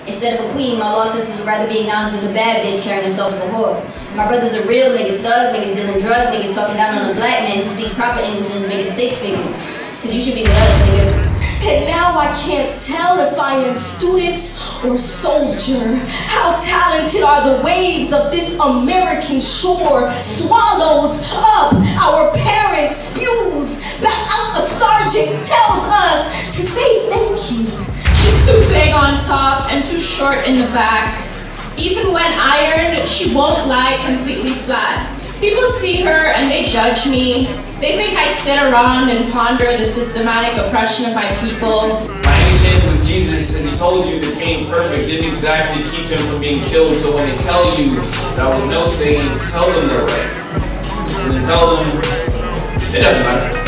Instead of a queen, my lost sisters would rather be acknowledged as a bad bitch carrying herself for a whore. My brothers are real niggas, thug niggas, dealing drug niggas, talking down on a black man who speaks proper English and is making 6 figures. Cause you should be with us, nigga. And now I can't tell if I am student or soldier. How talented are the waves of this American shore? Swallows up our parents' spews, back out the sergeants, tells us to say thank you. She's too big on top and too short in the back. Even when ironed, she won't lie completely flat. People see her and they judge me. They think I sit around and ponder the systematic oppression of my people. By any chance was Jesus, as he told you that being perfect didn't exactly keep him from being killed, so when they tell you that was no saying, tell them they're right. And then tell them it doesn't matter.